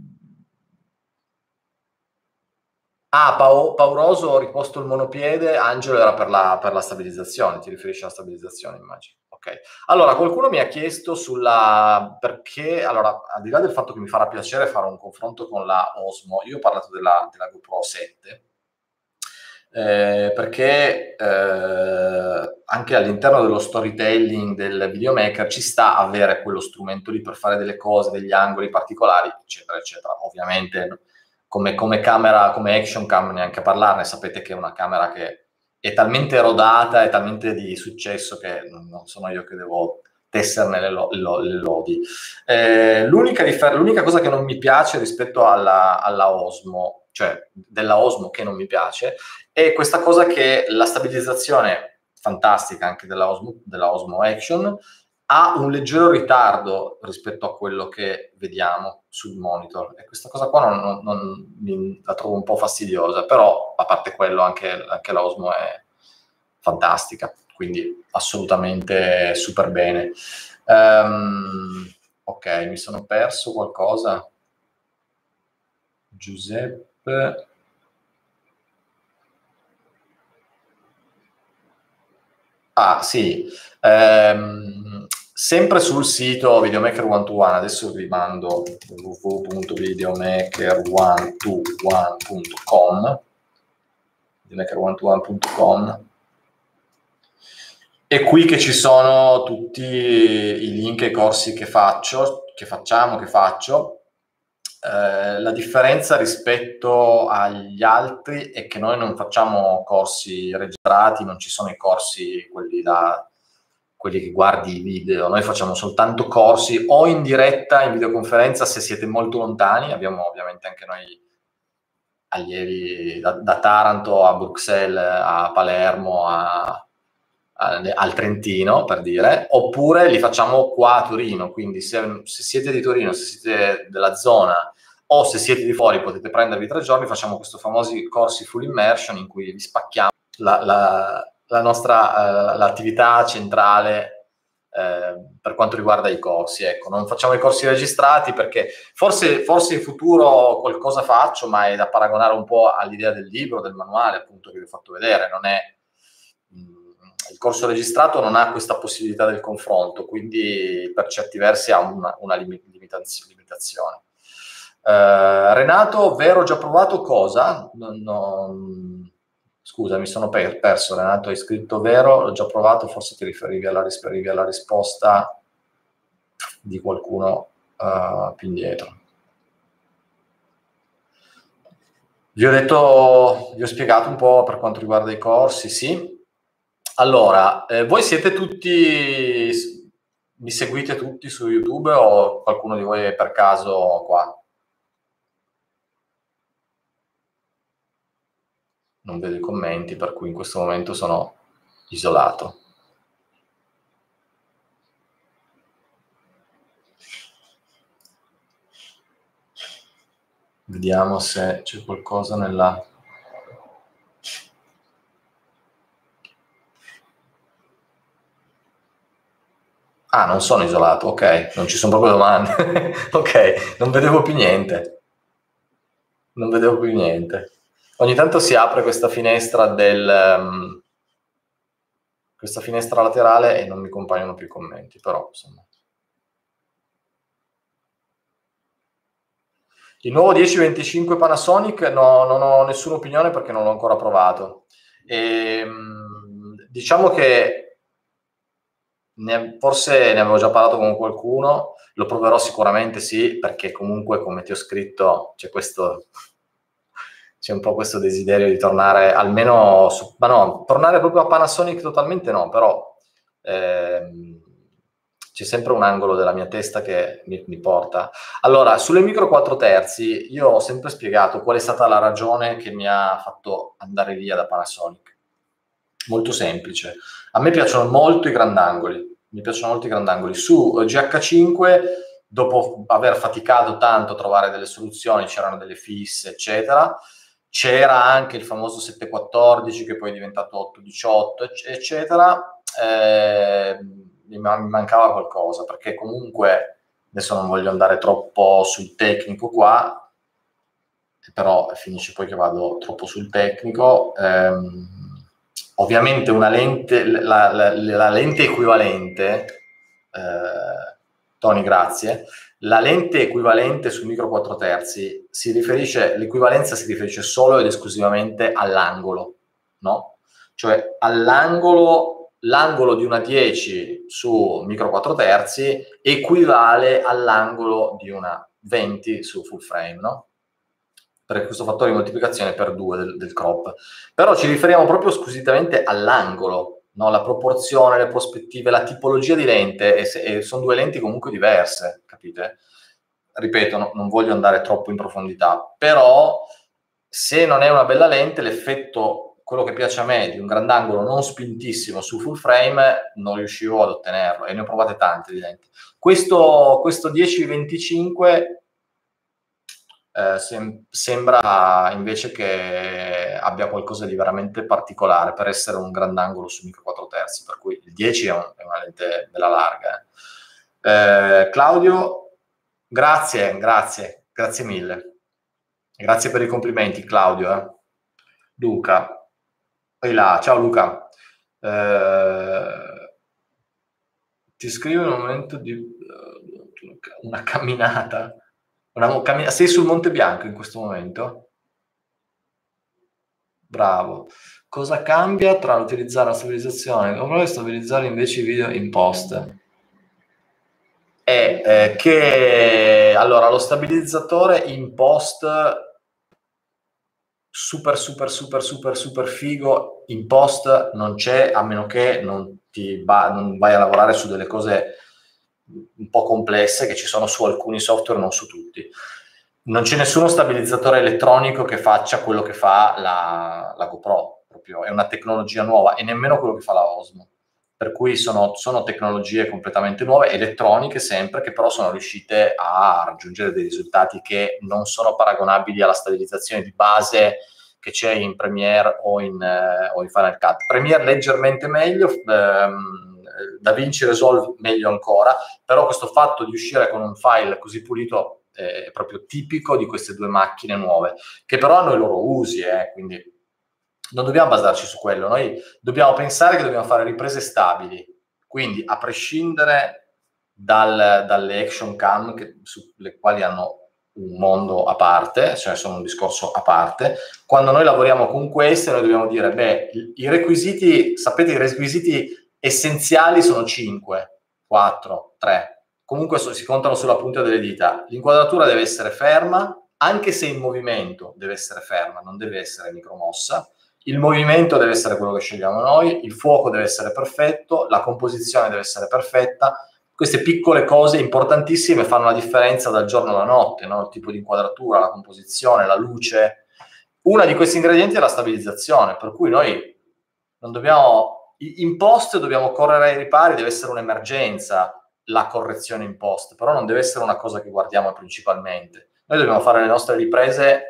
Ah, pau- pauroso, ho riposto il monopiede. Angelo era per la, per la stabilizzazione, ti riferisci alla stabilizzazione, immagino. Ok. Ok, allora qualcuno mi ha chiesto sulla perché, allora al di là del fatto che mi farà piacere fare un confronto con la Osmo, io ho parlato della, della GoPro sette, eh, perché eh, anche all'interno dello storytelling del videomaker ci sta avere quello strumento lì per fare delle cose, degli angoli particolari, eccetera, eccetera. Ovviamente come, come camera, come action cam neanche a parlarne, sapete che è una camera che è talmente rodata, è talmente di successo che non sono io che devo tesserne le, lo, lo, le lodi. Eh, l'unica, l'unica cosa che non mi piace rispetto alla, alla Osmo, cioè della Osmo che non mi piace, è questa cosa che la stabilizzazione fantastica anche della Osmo, della Osmo Action ha un leggero ritardo rispetto a quello che vediamo sul monitor, e questa cosa qua non, non, non, mi, la trovo un po' fastidiosa, però a parte quello anche, anche la Osmo è fantastica, quindi assolutamente super bene. Um, ok, mi sono perso qualcosa. Giuseppe... Ah, sì. Ehm, sempre sul sito Videomaker One to One, adesso vi mando w w w punto videomaker one to one punto com, videomaker one to one punto com. È qui che ci sono tutti i link ai corsi che faccio, che facciamo, che faccio. Eh, la differenza rispetto agli altri è che noi non facciamo corsi registrati, non ci sono i corsi, quelli da quelli che guardi i video, noi facciamo soltanto corsi o in diretta, in videoconferenza se siete molto lontani, abbiamo ovviamente anche noi allievi da, da Taranto a Bruxelles, a Palermo, a, a, al Trentino, per dire, oppure li facciamo qua a Torino, quindi se, se siete di Torino, se siete della zona o se siete di fuori potete prendervi tre giorni, facciamo questi famosi corsi full immersion in cui vi spacchiamo la, la, la nostra, uh, l'attività centrale eh, per quanto riguarda i corsi. Ecco, non facciamo i corsi registrati perché forse, forse in futuro qualcosa faccio, ma è da paragonare un po' all'idea del libro, del manuale, appunto, che vi ho fatto vedere. Non è, mh, il corso registrato non ha questa possibilità del confronto, quindi per certi versi ha una, una limitazione. Uh, Renato, vero, ho già provato cosa? Non, non... Scusa, mi sono per perso. Renato, hai scritto vero, l'ho già provato, forse ti riferivi alla, riferivi alla risposta di qualcuno uh, più indietro. Vi ho detto, vi ho spiegato un po' per quanto riguarda i corsi, sì. Allora, eh, voi siete tutti, mi seguite tutti su YouTube o qualcuno di voi è per caso qua? Non vedo i commenti, per cui in questo momento sono isolato. Vediamo se c'è qualcosa nella... Ah, non sono isolato, ok, non ci sono proprio domande. Ok, non vedevo più niente. Non vedevo più niente. Ogni tanto si apre questa finestra del... Um, questa finestra laterale e non mi compaiono più i commenti, però insomma. Il nuovo dieci venticinque Panasonic no, non ho nessuna opinione perché non l'ho ancora provato. E, diciamo che ne, forse ne avevo già parlato con qualcuno, lo proverò sicuramente, sì, perché comunque, come ti ho scritto, c'è questo... c'è un po' questo desiderio di tornare almeno su, ma no, tornare proprio a Panasonic totalmente no, però ehm, c'è sempre un angolo della mia testa che mi, mi porta. Allora, sulle micro quattro terzi io ho sempre spiegato qual è stata la ragione che mi ha fatto andare via da Panasonic. Molto semplice. A me piacciono molto i grandangoli, mi piacciono molto i grandangoli. Su G H cinque, dopo aver faticato tanto a trovare delle soluzioni, c'erano delle fisse, eccetera, c'era anche il famoso sette quattordici che poi è diventato otto diciotto, eccetera. Eh, mi mancava qualcosa, perché comunque, adesso non voglio andare troppo sul tecnico qua, però finisce poi che vado troppo sul tecnico. Ehm, ovviamente una lente, la, la, la lente equivalente, eh, Tony, grazie, la lente equivalente sul micro quattro terzi si riferisce, l'equivalenza si riferisce solo ed esclusivamente all'angolo, no? Cioè all'angolo, l'angolo di una dieci su micro quattro terzi equivale all'angolo di una venti su full frame, no? Per questo fattore di moltiplicazione per due del, del crop. Però ci riferiamo proprio squisitamente all'angolo, no? La proporzione, le prospettive, la tipologia di lente, e, se, e sono due lenti comunque diverse, capite? Ripeto, no, non voglio andare troppo in profondità, però se non è una bella lente, l'effetto, quello che piace a me, di un grandangolo non spintissimo su full frame, non riuscivo ad ottenerlo, e ne ho provate tante di lenti. Questo, questo dieci venticinque eh, sem- sembra invece che abbia qualcosa di veramente particolare per essere un grandangolo su micro quattro terzi, per cui il dieci è, un, è una lente bella larga. Eh. Eh, Claudio, grazie, grazie, grazie mille. Grazie per i complimenti, Claudio. Eh. Luca, vai là, ciao Luca. Eh, ti scrivo in un momento di una camminata. Una cammina- sei sul Monte Bianco in questo momento? Bravo. Cosa cambia tra utilizzare la stabilizzazione e stabilizzare invece i video in post? È eh, che allora lo stabilizzatore in post super super super super super figo in post non c'è, a meno che non ti va, non vai a lavorare su delle cose un po' complesse che ci sono su alcuni software, non su tutti. Non c'è nessuno stabilizzatore elettronico che faccia quello che fa la, la GoPro, proprio è una tecnologia nuova, e nemmeno quello che fa la Osmo. Per cui sono, sono tecnologie completamente nuove, elettroniche sempre, che però sono riuscite a raggiungere dei risultati che non sono paragonabili alla stabilizzazione di base che c'è in Premiere o in, eh, o in Final Cut. Premiere leggermente meglio, ehm, DaVinci Resolve meglio ancora, però questo fatto di uscire con un file così pulito è proprio tipico di queste due macchine nuove, che però hanno i loro usi, eh, quindi non dobbiamo basarci su quello, noi dobbiamo pensare che dobbiamo fare riprese stabili, quindi a prescindere dal, dalle action cam, che, su le quali hanno un mondo a parte, cioè sono un discorso a parte, quando noi lavoriamo con queste noi dobbiamo dire, beh, i requisiti, sapete, i requisiti essenziali sono cinque, quattro, tre, comunque so, si contano sulla punta delle dita, l'inquadratura deve essere ferma, anche se in movimento deve essere ferma, non deve essere micromossa, il movimento deve essere quello che scegliamo noi, il fuoco deve essere perfetto, la composizione deve essere perfetta. Queste piccole cose importantissime fanno la differenza dal giorno alla notte, no? Il tipo di inquadratura, la composizione, la luce. Una di questi ingredienti è la stabilizzazione, per cui noi non dobbiamo, in post dobbiamo correre ai ripari, deve essere un'emergenza la correzione in post, però non deve essere una cosa che guardiamo principalmente. Noi dobbiamo fare le nostre riprese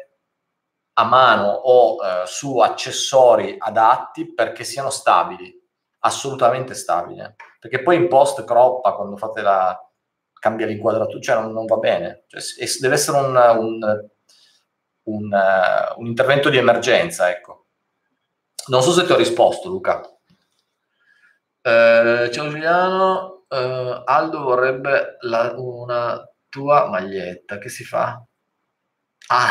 a mano o eh, su accessori adatti perché siano stabili, assolutamente stabili, perché poi in post croppa quando fate la cambia l'inquadratura, cioè non, non va bene, cioè, deve essere un, un, un, uh, un intervento di emergenza, ecco. Non so se ti ho risposto, Luca. Eh, ciao Giuliano, eh, Aldo vorrebbe la, una tua maglietta, che si fa? Ah,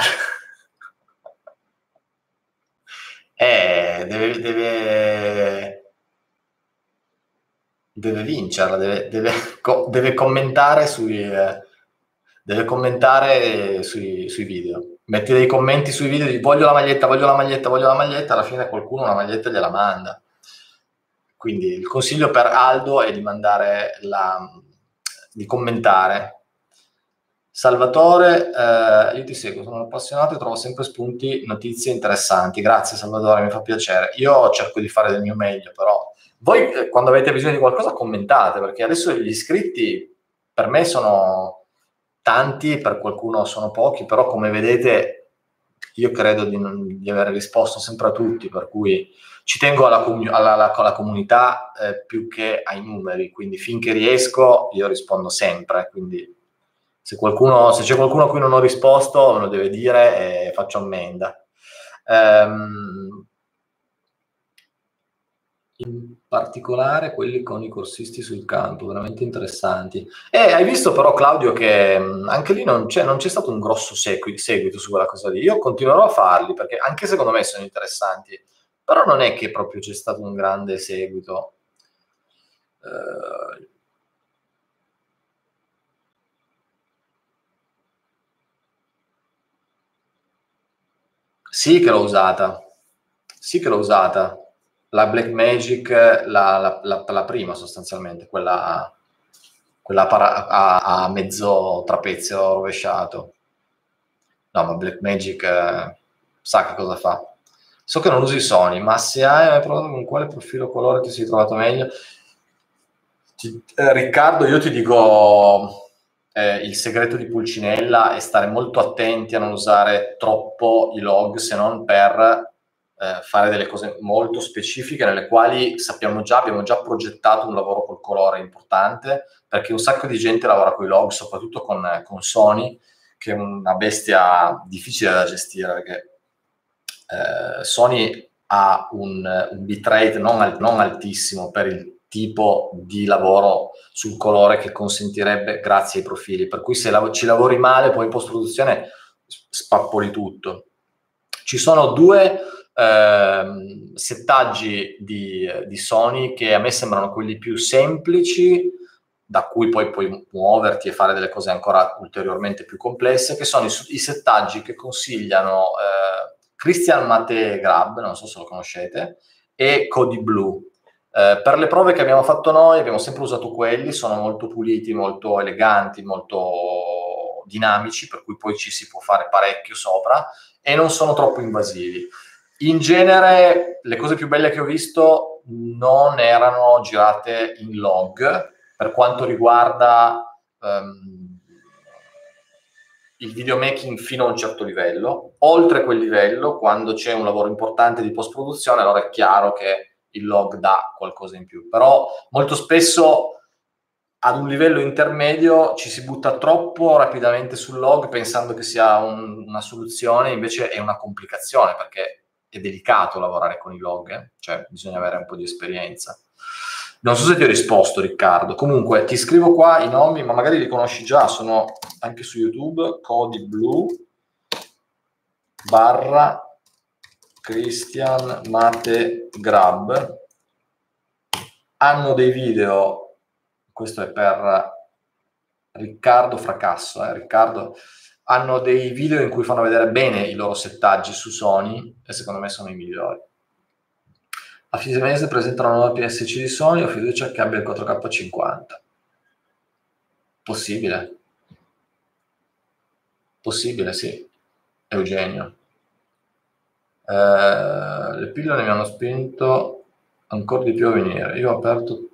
eh, deve, deve, deve vincerla, deve, deve, co- deve commentare sui, eh, deve commentare sui, sui video. Metti dei commenti sui video di voglio la maglietta, voglio la maglietta, voglio la maglietta, alla fine qualcuno una maglietta gliela manda. Quindi il consiglio per Aldo è di mandare la, di commentare. Salvatore, eh, io ti seguo, sono appassionato e trovo sempre spunti, notizie interessanti. Grazie Salvatore, mi fa piacere. Io cerco di fare del mio meglio, però voi eh, quando avete bisogno di qualcosa commentate, perché adesso gli iscritti per me sono tanti, per qualcuno sono pochi, però come vedete io credo di, non, di aver risposto sempre a tutti, per cui ci tengo alla, alla, alla, alla comunità eh, più che ai numeri, quindi finché riesco io rispondo sempre, quindi se, qualcuno, se c'è qualcuno a cui non ho risposto me lo deve dire e faccio ammenda. Um, in particolare quelli con i corsisti sul campo, veramente interessanti. E hai visto però, Claudio, che mh, anche lì non c'è, non c'è stato un grosso segui- seguito su quella cosa lì. Io continuerò a farli, perché anche secondo me sono interessanti, però non è che proprio c'è stato un grande seguito. Eh, Sì che l'ho usata, sì che l'ho usata. La Blackmagic, la, la, la, la prima sostanzialmente, quella, quella para- a, a mezzo trapezio rovesciato. No, ma Blackmagic eh, sa che cosa fa. So che non usi Sony, ma se hai mai provato con quale profilo colore ti sei trovato meglio? Ti- eh, Riccardo, io ti dico, eh, il segreto di Pulcinella è stare molto attenti a non usare troppo i log, se non per eh, fare delle cose molto specifiche nelle quali sappiamo già, abbiamo già progettato un lavoro col colore importante, perché un sacco di gente lavora con i log, soprattutto con, con Sony, che è una bestia difficile da gestire, perché eh, Sony ha un, un bitrate non, al- non altissimo per il tipo di lavoro sul colore che consentirebbe grazie ai profili, per cui se lav- ci lavori male poi in post-produzione spappoli tutto. Ci sono due ehm, settaggi di, di Sony che a me sembrano quelli più semplici, da cui poi puoi muoverti e fare delle cose ancora ulteriormente più complesse, che sono i, i settaggi che consigliano eh, Christian Mate Grab, non so se lo conoscete, e Cody Blue. Eh, per le prove che abbiamo fatto noi abbiamo sempre usato quelli, sono molto puliti, molto eleganti, molto dinamici, per cui poi ci si può fare parecchio sopra e non sono troppo invasivi. In genere le cose più belle che ho visto non erano girate in log per quanto riguarda um, il videomaking fino a un certo livello. Oltre quel livello, quando c'è un lavoro importante di post-produzione, allora è chiaro che il log dà qualcosa in più. Però molto spesso ad un livello intermedio ci si butta troppo rapidamente sul log pensando che sia un, una soluzione, invece è una complicazione perché è delicato lavorare con i log, eh? Cioè bisogna avere un po' di esperienza. Non so se ti ho risposto, Riccardo. Comunque ti scrivo qua i nomi, ma magari li conosci già, sono anche su YouTube, Cody Blue barra Christian Mate Grab. Hanno dei video, questo è per Riccardo Fracasso, eh? Riccardo, hanno dei video in cui fanno vedere bene i loro settaggi su Sony e secondo me sono i migliori. A fine mese presentano una nuova P S C di Sony, ho fiducia che abbia il quattro K cinquanta. Possibile. Possibile, sì. Eugenio. Eh, le pillole mi hanno spinto ancora di più a venire. Io ho aperto...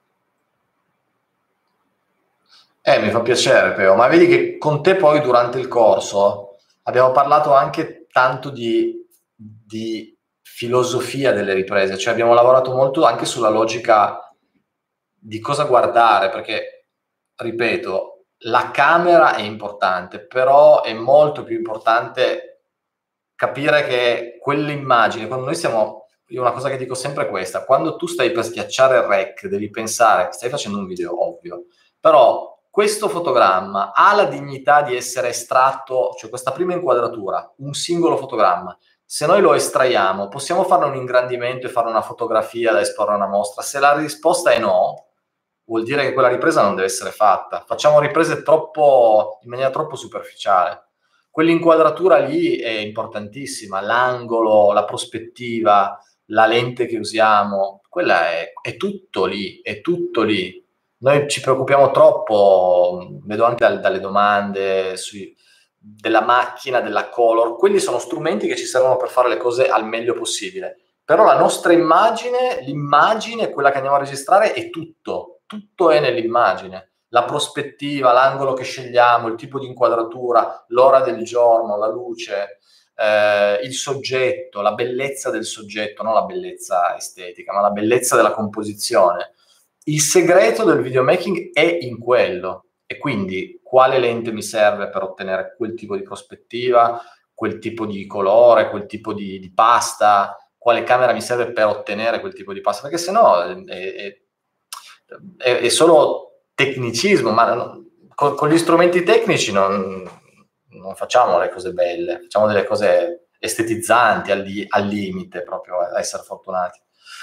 Eh, mi fa piacere, Peo, ma vedi che con te poi durante il corso abbiamo parlato anche tanto di, di filosofia delle riprese, cioè abbiamo lavorato molto anche sulla logica di cosa guardare, perché, ripeto, la camera è importante, però è molto più importante capire che quell'immagine, quando noi siamo, io una cosa che dico sempre è questa, quando tu stai per schiacciare il rec, devi pensare che stai facendo un video, ovvio, però questo fotogramma ha la dignità di essere estratto, cioè questa prima inquadratura, un singolo fotogramma, se noi lo estraiamo, possiamo fare un ingrandimento e fare una fotografia da esporre a una mostra? Se la risposta è no, vuol dire che quella ripresa non deve essere fatta. Facciamo riprese troppo, in maniera troppo superficiale. Quell'inquadratura lì è importantissima, l'angolo, la prospettiva, la lente che usiamo, quella è, è tutto lì, è tutto lì. Noi ci preoccupiamo troppo, vedo anche dal, dalle domande sui, della macchina, della color, quelli sono strumenti che ci servono per fare le cose al meglio possibile. Però la nostra immagine, l'immagine, quella che andiamo a registrare, è tutto, tutto è nell'immagine. La prospettiva, l'angolo che scegliamo, il tipo di inquadratura, l'ora del giorno, la luce, eh, il soggetto, la bellezza del soggetto, non la bellezza estetica, ma la bellezza della composizione. Il segreto del videomaking è in quello. E quindi quale lente mi serve per ottenere quel tipo di prospettiva, quel tipo di colore, quel tipo di, di pasta, quale camera mi serve per ottenere quel tipo di passo, perché sennò è, è, è, è solo tecnicismo, ma con, con gli strumenti tecnici non, non facciamo le cose belle, facciamo delle cose estetizzanti al, li, al limite, proprio a essere fortunati.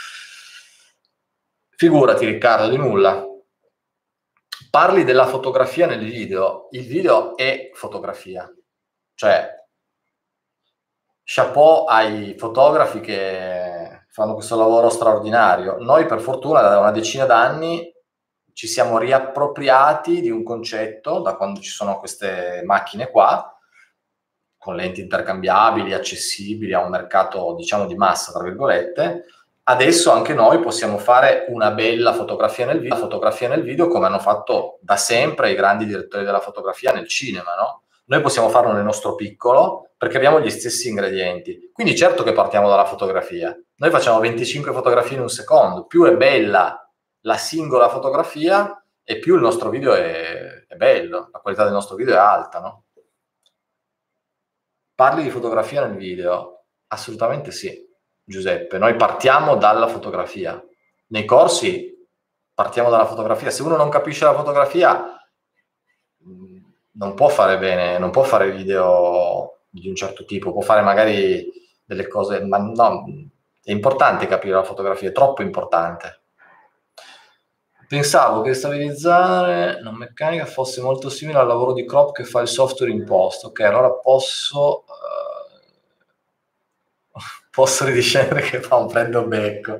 Figurati Riccardo, di nulla. Parli della fotografia nel video, il video è fotografia, cioè chapeau ai fotografi che fanno questo lavoro straordinario. Noi per fortuna da una decina d'anni ci siamo riappropriati di un concetto, da quando ci sono queste macchine qua, con lenti intercambiabili, accessibili a un mercato diciamo di massa, tra virgolette. Adesso anche noi possiamo fare una bella fotografia nel video, fotografia nel video come hanno fatto da sempre i grandi direttori della fotografia nel cinema, no? Noi possiamo farlo nel nostro piccolo perché abbiamo gli stessi ingredienti. Quindi certo che partiamo dalla fotografia. Noi facciamo venticinque fotografie in un secondo. Più è bella la singola fotografia e più il nostro video è, è bello, la qualità del nostro video è alta, no? Parli di fotografia nel video? Assolutamente sì, Giuseppe. Noi partiamo dalla fotografia. Nei corsi partiamo dalla fotografia. Se uno non capisce la fotografia, non può fare bene, non può fare video di un certo tipo, può fare magari delle cose, ma no, è importante capire la fotografia, è troppo importante. Pensavo che stabilizzare non meccanica fosse molto simile al lavoro di crop che fa il software in post. Ok, allora posso uh, posso ridiscendere che fa un freddo becco.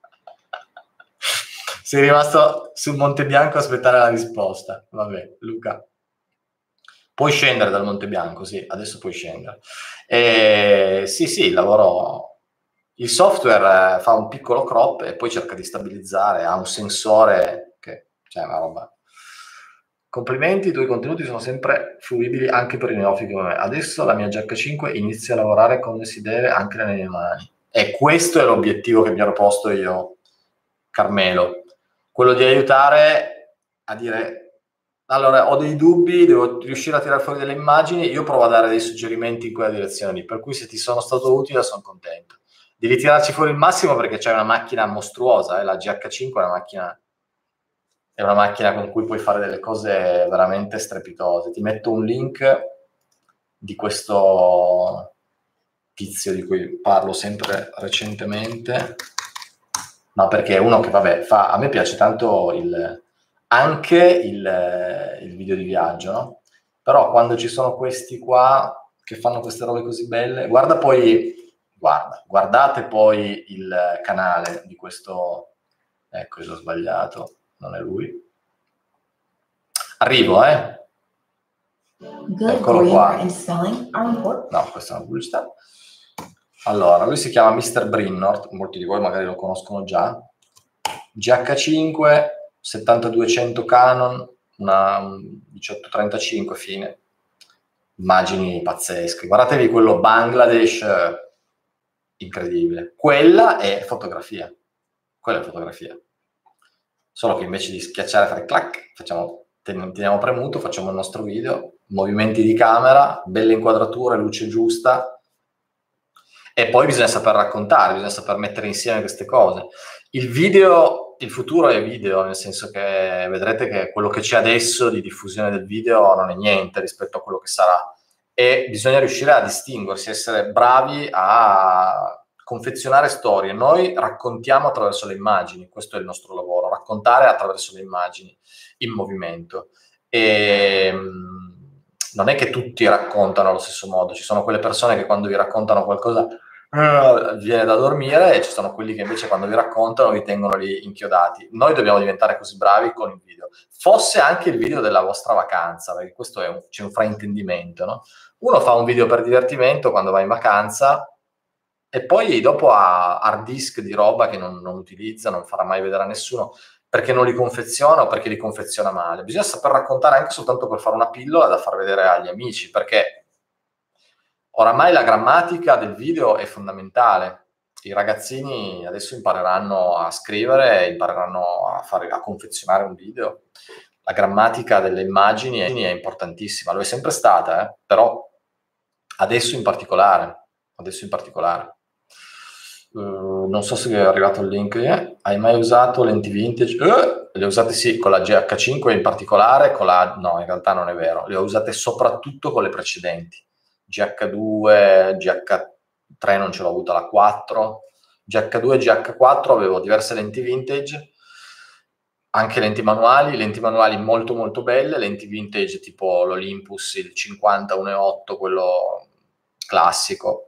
Sei rimasto sul Monte Bianco a aspettare la risposta. Vabbè, Luca. Puoi scendere dal Monte Bianco, sì, adesso puoi scendere. E, sì, sì, il lavoro... Il software fa un piccolo crop e poi cerca di stabilizzare, ha un sensore che... Cioè, una roba... Complimenti, i tuoi contenuti sono sempre fruibili anche per i neofiti come me. Adesso la mia G H cinque inizia a lavorare come si deve anche nelle mie mani. E questo è l'obiettivo che mi ero posto io, Carmelo. Quello di aiutare a dire... Allora, ho dei dubbi, devo riuscire a tirare fuori delle immagini, io provo a dare dei suggerimenti in quella direzione lì, per cui se ti sono stato utile sono contento. Devi tirarci fuori il massimo perché c'è una macchina mostruosa, eh? La G H cinque è una macchina, è una macchina con cui puoi fare delle cose veramente strepitose. Ti metto un link di questo tizio di cui parlo sempre recentemente, no, perché è uno che, vabbè, fa, a me piace tanto il... anche il, il video di viaggio, no? Però quando ci sono questi qua che fanno queste robe così belle, guarda poi, guarda, guardate poi il canale di questo, ecco, io ho sbagliato, non è lui. Arrivo, eh? Eccolo qua. No, questa è una pubblicità. Allora, lui si chiama mister Brinnort, molti di voi magari lo conoscono già. G H cinque, settantaduecento Canon, una diciotto trentacinque fine, immagini pazzesche. Guardatevi quello Bangladesh, incredibile. Quella è fotografia, quella è fotografia. Solo che invece di schiacciare e fare clac, facciamo, teniamo premuto, facciamo il nostro video, movimenti di camera, belle inquadrature, luce giusta. E poi bisogna saper raccontare, bisogna saper mettere insieme queste cose. Il video, il futuro è video, nel senso che vedrete che quello che c'è adesso di diffusione del video non è niente rispetto a quello che sarà. E bisogna riuscire a distinguersi, essere bravi a confezionare storie. Noi raccontiamo attraverso le immagini, questo è il nostro lavoro, raccontare attraverso le immagini in movimento. E non è che tutti raccontano allo stesso modo, ci sono quelle persone che quando vi raccontano qualcosa uh, viene da dormire e ci sono quelli che invece quando vi raccontano vi tengono lì inchiodati. Noi dobbiamo diventare così bravi con il video. Fosse anche il video della vostra vacanza, perché questo è un, c'è un fraintendimento, no? Uno fa un video per divertimento quando va in vacanza e poi dopo ha hard disk di roba che non, non utilizza, non farà mai vedere a nessuno, perché non li confeziona o perché li confeziona male. Bisogna saper raccontare anche soltanto per fare una pillola da far vedere agli amici, perché oramai la grammatica del video è fondamentale. I ragazzini adesso impareranno a scrivere, impareranno a, fare, a confezionare un video. La grammatica delle immagini è, è importantissima, lo è sempre stata, eh? Però adesso in particolare, adesso in particolare. Uh, non so se è arrivato il link. Eh? Hai mai usato lenti vintage? Uh, le ho usate sì, con la G H cinque in particolare, con la... no, in realtà non è vero. Le ho usate soprattutto con le precedenti. G H due, G H tre non ce l'ho avuta, la quattro. G H due e G H quattro avevo diverse lenti vintage, anche lenti manuali, lenti manuali molto molto belle, lenti vintage tipo l'Olympus, il cinquanta uno virgola otto, quello classico.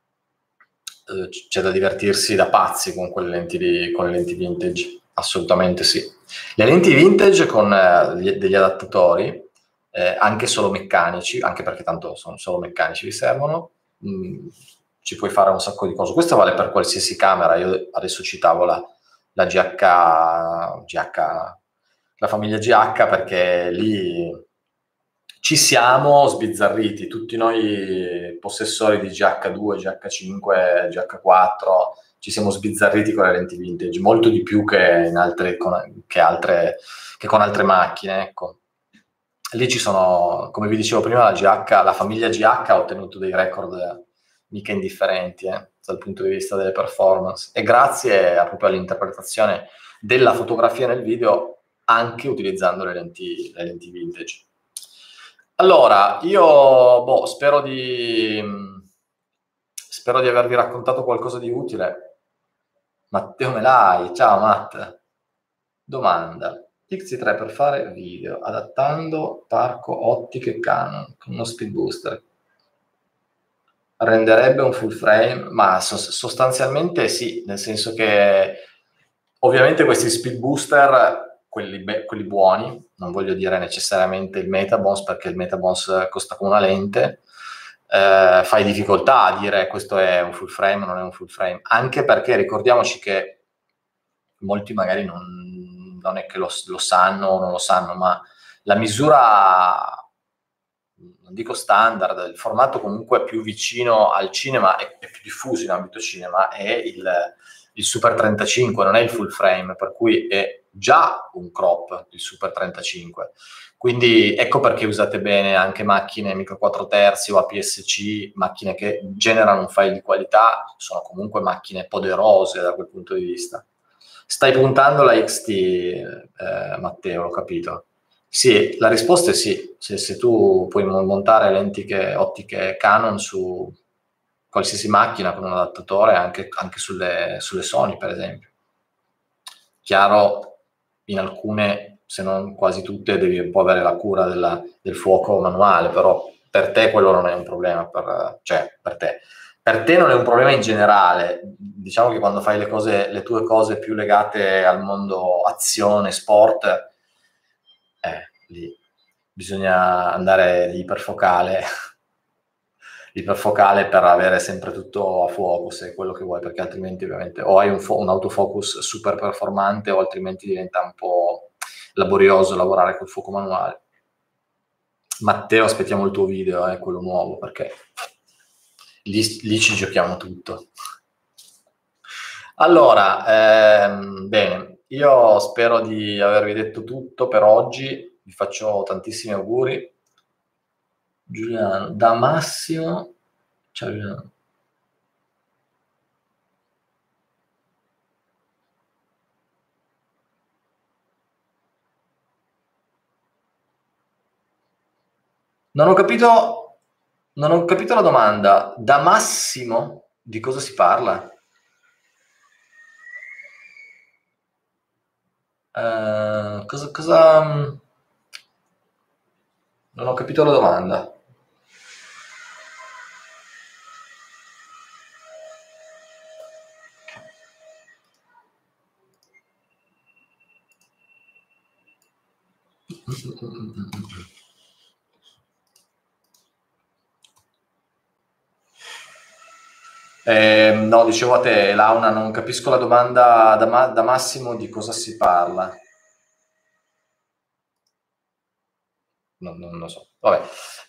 C'è da divertirsi da pazzi con quelle lenti, di, con le lenti vintage, assolutamente sì. Le lenti vintage con eh, gli, degli adattatori, eh, anche solo meccanici, anche perché tanto sono solo meccanici, vi servono, mh, ci puoi fare un sacco di cose. Questo vale per qualsiasi camera. Io adesso citavo la, la G H, G H, la famiglia G H, perché lì ci siamo sbizzarriti, tutti noi possessori di G H due, G H cinque, G H quattro, ci siamo sbizzarriti con le lenti vintage, molto di più che, in altre, con, che, altre, che con altre macchine, ecco. Lì ci sono, come vi dicevo prima, la G H, la famiglia G H ha ottenuto dei record mica indifferenti eh, dal punto di vista delle performance, e grazie a, proprio all'interpretazione della fotografia nel video, anche utilizzando le lenti, le lenti vintage. Allora, io boh, spero di spero di avervi raccontato qualcosa di utile. Matteo Melai, ciao Matt. Domanda: X T tre per fare video adattando parco ottiche Canon con uno speed booster renderebbe un full frame? Ma sostanzialmente sì, nel senso che ovviamente questi speed booster, quelli, quelli buoni, non voglio dire necessariamente il Metabons, perché il Metabons costa come una lente, eh, fai difficoltà a dire questo è un full frame o non è un full frame, anche perché ricordiamoci che molti magari non, non è che lo, lo sanno o non lo sanno, ma la misura, non dico standard, il formato comunque più vicino al cinema, è, è più diffuso in ambito cinema, è il, il Super trentacinque, non è il full frame, per cui è già un crop il Super trentacinque. Quindi ecco perché usate bene anche macchine micro quattro terzi o A P S C, macchine che generano un file di qualità, sono comunque macchine poderose da quel punto di vista. Stai puntando la X T, eh, Matteo, ho capito. Sì, la risposta è sì. Se, se tu puoi montare lenti che, ottiche Canon su qualsiasi macchina con un adattatore, anche, anche sulle, sulle Sony, per esempio. Chiaro, in alcune, se non quasi tutte, devi un po' avere la cura della, del fuoco manuale, però per te quello non è un problema, per, cioè per te. Per te non è un problema in generale. Diciamo che quando fai le cose, le tue cose più legate al mondo azione, sport, eh, lì bisogna andare di iperfocale, iperfocale per avere sempre tutto a fuoco, se è quello che vuoi, perché altrimenti ovviamente o hai un, un autofocus super performante o altrimenti diventa un po' laborioso lavorare col fuoco manuale. Matteo, aspettiamo il tuo video, eh, quello nuovo, perché lì, lì ci giochiamo tutto. Allora, ehm, bene, io spero di avervi detto tutto per oggi, vi faccio tantissimi auguri. Giuliano, da Massimo, ciao Giuliano. Non ho capito, non ho capito la domanda. Da Massimo? Di cosa si parla? Uh, cosa, cosa... Non ho capito la domanda. Eh, no, dicevo a te, Launa, non capisco la domanda da, ma da Massimo, di cosa si parla. Non, non lo so. Vabbè.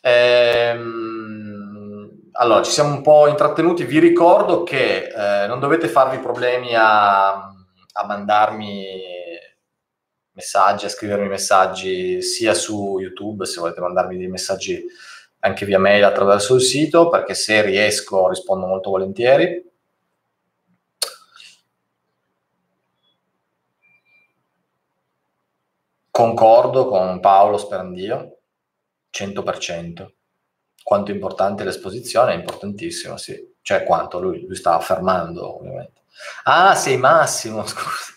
Ehm, allora, ci siamo un po' intrattenuti. Vi ricordo che eh, non dovete farvi problemi a, a mandarmi messaggi, a scrivermi messaggi sia su YouTube, se volete mandarmi dei messaggi anche via mail attraverso il sito, perché se riesco rispondo molto volentieri. concordo con Paolo Sperandio, cento per cento. Quanto è importante l'esposizione, è importantissimo, sì. Cioè, quanto lui, lui sta affermando, ovviamente. Ah, sei Massimo, scusa.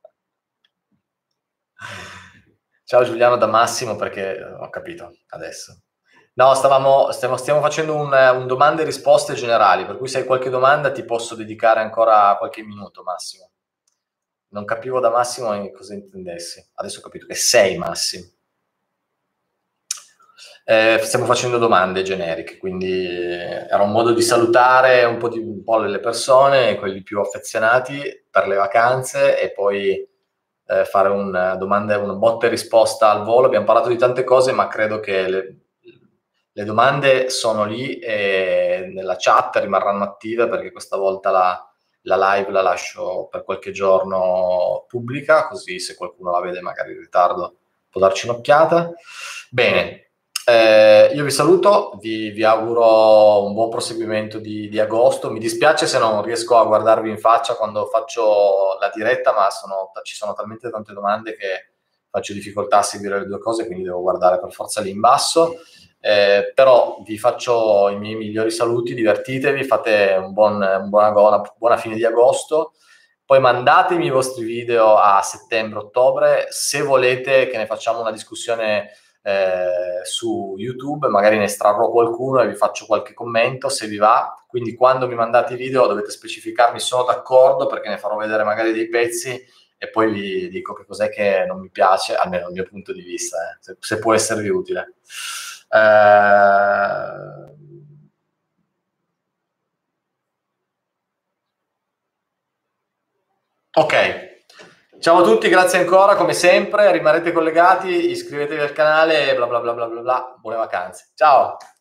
Ciao Giuliano da Massimo, perché ho capito adesso. No, stavamo, stiamo, stiamo facendo un, un domande e risposte generali, per cui se hai qualche domanda ti posso dedicare ancora qualche minuto, Massimo. Non capivo da Massimo cosa intendessi. Adesso ho capito che sei Massimo. Eh, stiamo facendo domande generiche, quindi era un modo di salutare un po', di, un po' le persone, quelli più affezionati per le vacanze, e poi eh, fare un domande, una botta e risposta al volo. Abbiamo parlato di tante cose, ma credo che le, le domande sono lì e nella chat rimarranno attive, perché questa volta la, la live la lascio per qualche giorno pubblica, così se qualcuno la vede magari in ritardo può darci un'occhiata. Bene. Eh, io vi saluto, vi, vi auguro un buon proseguimento di, di agosto. Mi dispiace se non riesco a guardarvi in faccia quando faccio la diretta, ma sono, ci sono talmente tante domande che faccio difficoltà a seguire le due cose, quindi devo guardare per forza lì in basso. Eh, però vi faccio i miei migliori saluti, divertitevi, fate un buon, un buona, una buona fine di agosto. Poi mandatemi i vostri video a settembre-ottobre, se volete che ne facciamo una discussione eh, su YouTube, magari ne estrarrò qualcuno e vi faccio qualche commento se vi va. Quindi quando mi mandate i video dovete specificarmi sono d'accordo, perché ne farò vedere magari dei pezzi e poi vi dico che cos'è che non mi piace, almeno dal mio punto di vista, eh, se, se può esservi utile. Eh... Ok, ciao a tutti, grazie ancora, come sempre, rimanete collegati, iscrivetevi al canale, bla bla bla bla bla bla, buone vacanze, ciao!